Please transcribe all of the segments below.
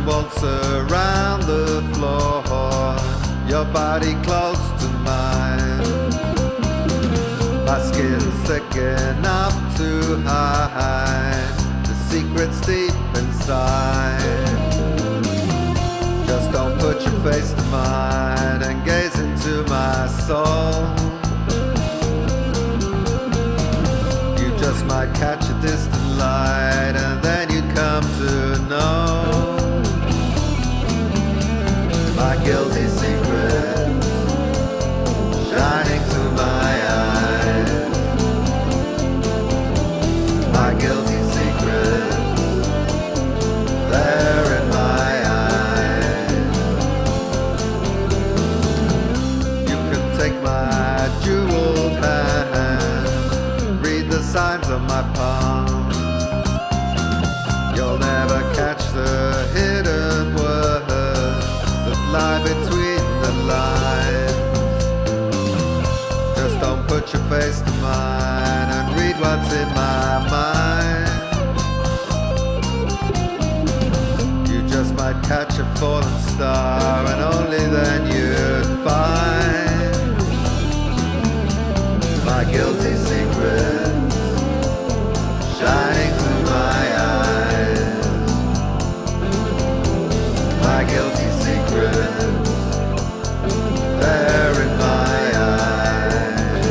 waltz around the floor, your body close to mine. My skin's thick enough to hide the secrets deep inside. Just don't put your face to mine and gaze into my soul. You just might catch a distant light, and then you come to know my guilty secrets shining through my eyes. My guilty secrets, they're in my eyes. You can take my jeweled hand, read the signs on my palm. You'll never catch the hidden words that lie between the lines. Just don't put your face to mine and read what's in my mind. You just might catch a falling star, and only then you'd find my guilty secrets shining through my eyes. My guilty secrets, they're in my eyes.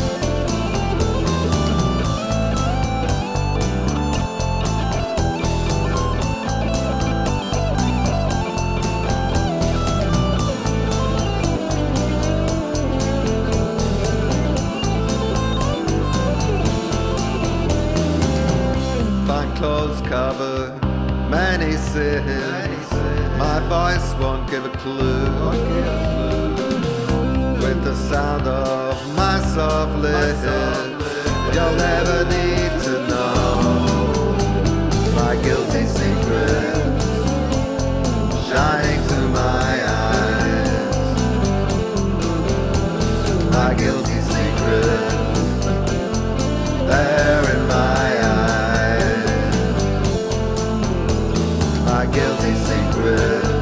Fine clothes covered many sins, my voice won't give a clue. With the sound of my soft lips, you'll never need to know my guilty secrets shining through my eyes. My guilty secrets, they're in my eyes. My guilty secrets,